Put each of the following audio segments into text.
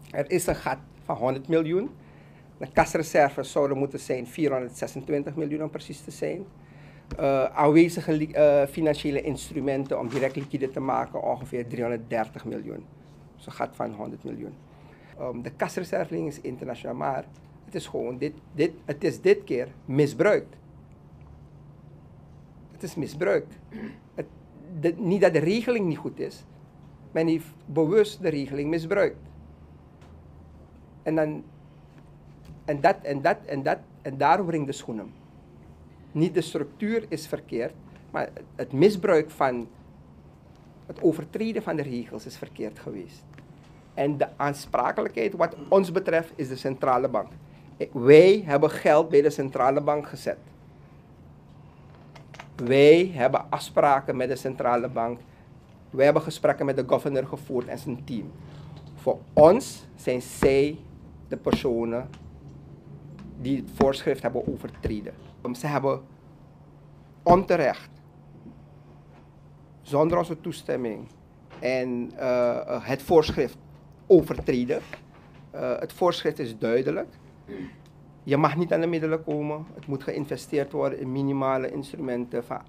Er is een gat van 100 miljoen. De kasreserves zouden moeten zijn 426 miljoen om precies te zijn. Aanwezige financiële instrumenten om direct liquide te maken ongeveer 330 miljoen. Dus een gat van 100 miljoen. De kasreserveling is internationaal, maar het is gewoon het is dit keer misbruikt. Het is misbruikt. Niet dat de regeling niet goed is, men heeft bewust de regeling misbruikt. En daarom wringt de schoenen. Niet de structuur is verkeerd, maar het misbruik van het overtreden van de regels is verkeerd geweest. En de aansprakelijkheid wat ons betreft is de centrale bank. Wij hebben geld bij de centrale bank gezet. Wij hebben afspraken met de centrale bank. Wij hebben gesprekken met de governor gevoerd en zijn team. Voor ons zijn zij de personen die het voorschrift hebben overtreden. Ze hebben onterecht, zonder onze toestemming, en het voorschrift overtreden. Het voorschrift is duidelijk. Je mag niet aan de middelen komen. Het moet geïnvesteerd worden in minimale instrumenten van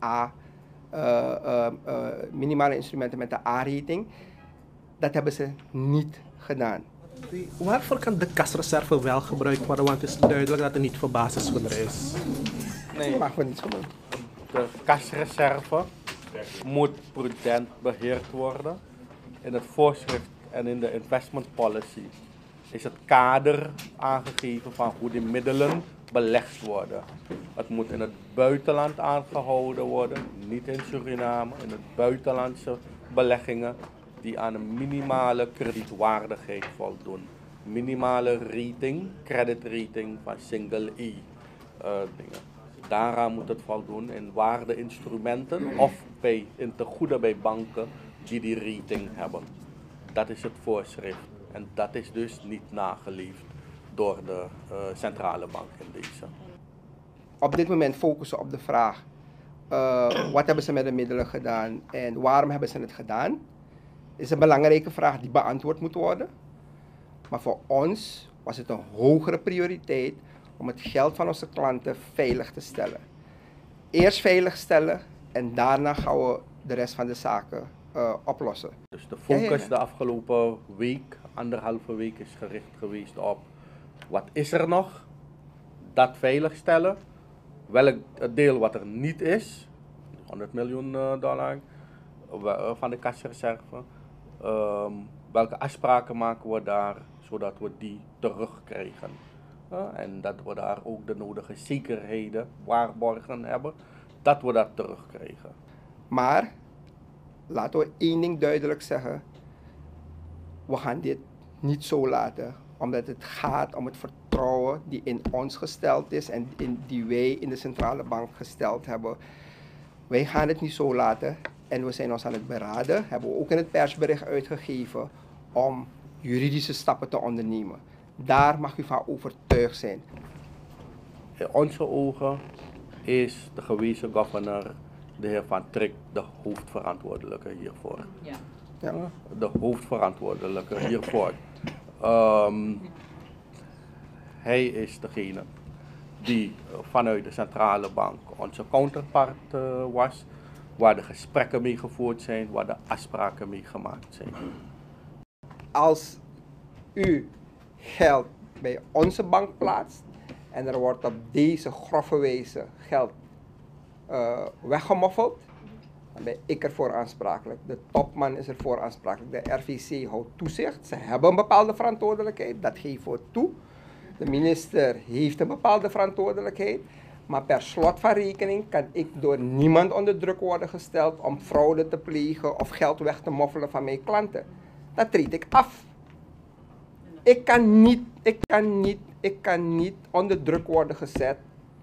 minimale instrumenten met de A-rating. Dat hebben ze niet gedaan. Waarvoor kan de kasreserve wel gebruikt worden? Want het is duidelijk dat het niet voor basisgoederen is. Nee, mag voor niets gebeuren. De kasreserve moet prudent beheerd worden. In het voorschrift en in de investment policy is het kader aangegeven van hoe die middelen belegd worden. Het moet in het buitenland aangehouden worden, niet in Suriname, in het buitenlandse beleggingen die aan een minimale kredietwaardigheid voldoen. Minimale rating, credit rating van single E dingen. Daaraan moet het voldoen in waardeinstrumenten of in tegoeden bij banken die rating hebben. Dat is het voorschrift en dat is dus niet nageleefd door de centrale bank in deze. Op dit moment focussen op de vraag, wat hebben ze met de middelen gedaan en waarom hebben ze het gedaan? Is een belangrijke vraag die beantwoord moet worden. Maar voor ons was het een hogere prioriteit om het geld van onze klanten veilig te stellen. Eerst veilig stellen en daarna gaan we de rest van de zaken oplossen. Dus de focus de afgelopen week, anderhalve week, is gericht geweest op wat is er nog, dat veiligstellen, welk deel wat er niet is, $100 miljoen van de kasreserve, welke afspraken maken we daar, zodat we die terugkrijgen. En dat we daar ook de nodige zekerheden, waarborgen hebben, dat we dat terugkrijgen. Maar, laten we één ding duidelijk zeggen, we gaan dit niet zo laten, omdat het gaat om het vertrouwen die in ons gesteld is en die wij in de centrale bank gesteld hebben. Wij gaan het niet zo laten en we zijn ons aan het beraden, hebben we ook in het persbericht uitgegeven, om juridische stappen te ondernemen. Daar mag u van overtuigd zijn. In onze ogen is de gewezen governor, de heer Van Trick, de hoofdverantwoordelijke hiervoor. Ja. Ja. De hoofdverantwoordelijke hiervoor. Hij is degene die vanuit de centrale bank onze counterpart was, waar de gesprekken mee gevoerd zijn, waar de afspraken mee gemaakt zijn. Als u geld bij onze bank plaatst en er wordt op deze grove wijze geld weggemoffeld, dan ben ik ervoor aansprakelijk. De topman is ervoor aansprakelijk. De RVC houdt toezicht. Ze hebben een bepaalde verantwoordelijkheid, dat geven we toe. De minister heeft een bepaalde verantwoordelijkheid. Maar per slot van rekening kan ik door niemand onder druk worden gesteld om fraude te plegen of geld weg te moffelen van mijn klanten. Dat treed ik af. Ik kan niet onder druk worden gezet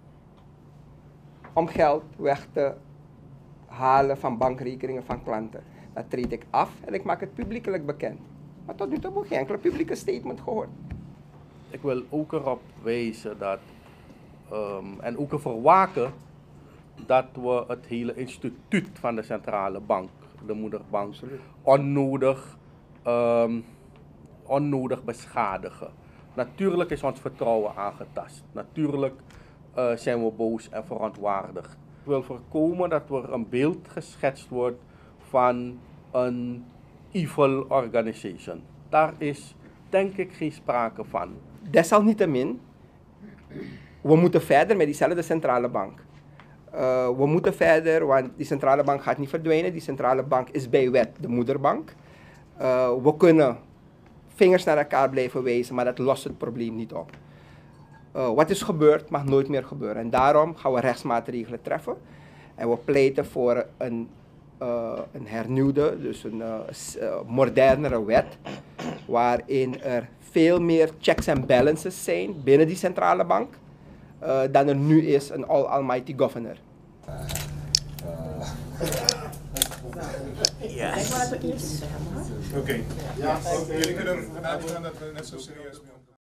om geld weg te halen van bankrekeningen van klanten. Dat treed ik af en ik maak het publiekelijk bekend. Maar tot nu toe heb ik geen enkele publieke statement gehoord. Ik wil ook erop wijzen dat, en ook ervoor waken, dat we het hele instituut van de centrale bank, de moederbank, onnodig onnodig beschadigen. Natuurlijk is ons vertrouwen aangetast. Natuurlijk zijn we boos en verontwaardigd. Ik wil voorkomen dat er een beeld geschetst wordt van een evil organization. Daar is denk ik geen sprake van. Desalniettemin, we moeten verder met diezelfde centrale bank. We moeten verder, want die centrale bank gaat niet verdwijnen. Die centrale bank is bij wet de moederbank. We kunnen vingers naar elkaar blijven wijzen, maar dat lost het probleem niet op. Wat is gebeurd, mag nooit meer gebeuren. En daarom gaan we rechtsmaatregelen treffen. En we pleiten voor een hernieuwde, dus een modernere wet, waarin er veel meer checks en balances zijn binnen die centrale bank, dan er nu is een all-almighty governor. Oké. Ja, jullie kunnen ervan uitgaan dat we net zo serieus mee omgaan.